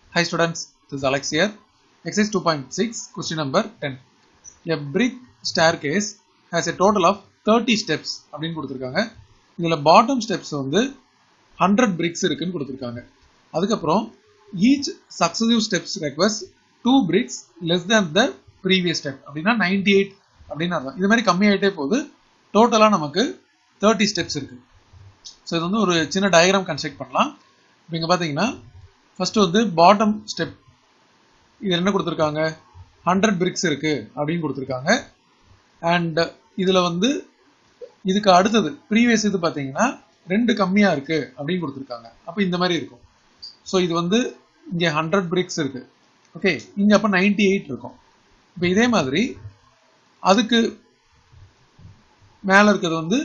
Hi students, this is Alex here. Exercise 2.6, question number 10. A brick staircase has a total of 30 steps. அப்படினு கொடுத்திருக்காங்க. இதுல bottom steps வந்து 100 bricks இருக்குன்னு கொடுத்திருக்காங்க. அதுக்கு அப்புறம் each successive steps requires 2 bricks less than the previous step. அப்படினா 98 அப்படினு அர்த்தம். இது மாதிரி கம்மி ஆயிட்டே போகுது. டோட்டலா நமக்கு 30 steps இருக்கு. சோ இது வந்து ஒரு சின்ன டயகிராம் கன்ஸ்ட்ரக்ட் பண்ணலாம். இங்க பாத்தீங்கன்னா first வந்து bottom step இது என்ன கொடுத்திருக்காங்க 100 bricks இருக்கு அப்படினு கொடுத்திருக்காங்க and இதுல வந்து இதுக்கு அடுத்தது previous இது பாத்தீங்கன்னா ரெண்டு கம்மியா இருக்கு அப்படினு கொடுத்திருக்காங்க அப்ப இந்த மாதிரி இருக்கும் சோ இது வந்து இங்க 100 bricks இருக்கு ஓகே இங்க அப்ப 98 இருக்கும் இப்போ இதே மாதிரி அதுக்கு மேல இருக்குது வந்து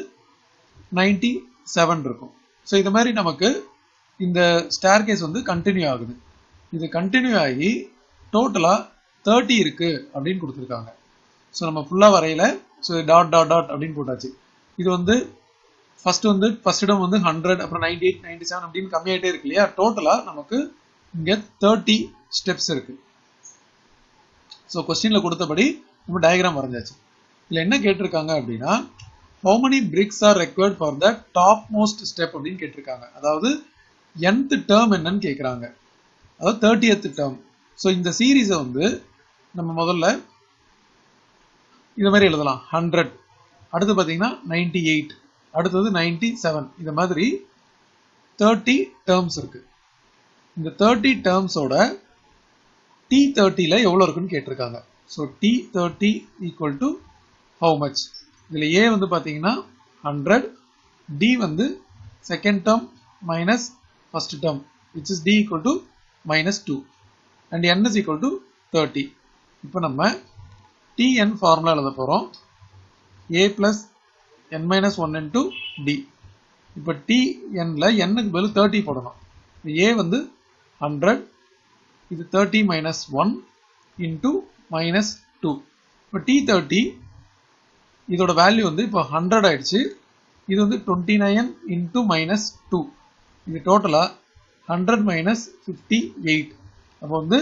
97 இருக்கும் சோ இந்த மாதிரி நமக்கு இந்த staircase வந்து கண்டினியூ ஆகுது இது கண்டினியூ ஆகி டோட்டலா 30 இருக்கு அப்படினு கொடுத்திருக்காங்க சோ நம்ம ஃபுல்லா வரையல சோ டாட் டாட் டாட் அப்படினு போட்டாச்சு இது வந்து ஃபர்ஸ்ட் இடம் வந்து 100 அப்புறம் 98 97 அப்படினு கம்மியாயிட்டே இருக்கு இல்லையா டோட்டலா நமக்கு இங்க 30 ஸ்டெப்ஸ் இருக்கு சோ क्वेश्चनல கொடுத்தபடி நம்ம டயகிராம் வரைஞ்சாச்சு இதுல என்ன கேட்டிருக்காங்க அப்படினா how many bricks are required for the topmost step அப்படினு கேட்டிருக்காங்க அதாவது nth term என்னன்னு கேக்குறாங்க அதாவது 30th term சோ இந்த சீரிஸ வந்து நம்ம முதல்ல இந்த மாதிரி எழுதலாம் 100 அடுத்து பாத்தீங்கன்னா 98 அடுத்து 97 இந்த மாதிரி 30 terms இருக்கு இந்த 30 terms ஓட t30 ல எவ்வளவு இருக்குன்னு கேட்டிருக்காங்க so t30 equal to how much இதுல a வந்து பாத்தீங்கன்னா 100 d வந்து second term minus first term which is d equal to minus 2 and n is equal to 30 இப்போ நம்ம tn formula எழுத போறோம் a plus n minus 1 into d இப்போ tn ல n க்கு பதிலா 30 போடணும் a வந்து 100 இது 30 minus 1 into minus 2 இப்போ t30 இதோட வேல்யூ வந்து இப்போ 100 ஆயிடுச்சு இது வந்து 29 into minus 2 இது டோட்டலா 100 minus 58 அப்போ வந்து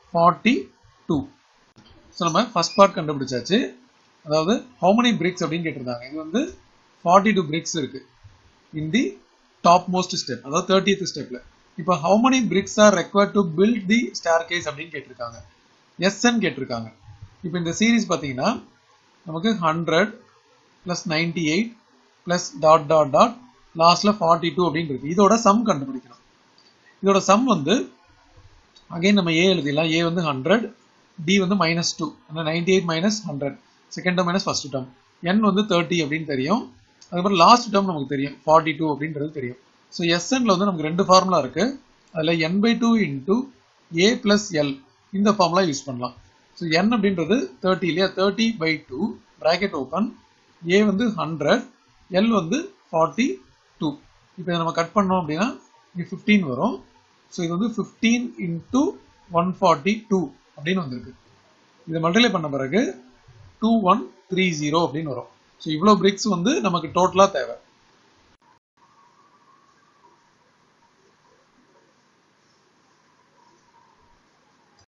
42 சோ நம்ம ஃபர்ஸ்ட் பார்ட் கண்டுபிடிச்சாச்சு அதாவது how many bricks அப்படினு கேட்டிருந்தாங்க இது வந்து 42 bricks இருக்கு in the topmost step அதாவது 30th stepல இப்போ how many bricks are required to build the staircase அப்படினு கேட்டிருக்காங்க sn கேட்டிருக்காங்க இப்போ இந்த சீரிஸ் பாத்தீங்கன்னா நமக்கு 100 plus 98 plus dot dot dot லாஸ்ட்ல 42 அப்படினு இருக்கு இதோட சம் கண்டுபிடிக்கணும் இதோட சம் வந்து அகைன் நம்ம a எழுதிடலாம் a வந்து 100 d வந்து -2 அந்த 98 minus 100 second term minus first term n வந்து 30 அப்படினு தெரியும் அதுக்கு அப்புறம் லாஸ்ட் டேர்ம் நமக்கு தெரியும் 42 அப்படின்றது தெரியும் சோ sn ல வந்து நமக்கு ரெண்டு ஃபார்முலா இருக்கு அதுல n/2 into a plus l இந்த ஃபார்முலா யூஸ் பண்ணலாம் சோ n அப்படின்றது 30 இல்லையா 30/2 பிராக்கெட் ஓபன் a வந்து 100 l வந்து 42 இப்போ இத நம்ம கட் பண்ணோம் அப்படினா இங்க 15 வரும் சோ இது வந்து 15 into 142 அப்படினு வந்திருக்கு இத மல்டிப்ளை பண்ண பிறகு 2130 அப்படினு வரும் சோ இவ்ளோ bricks வந்து நமக்கு டோட்டலா தேவை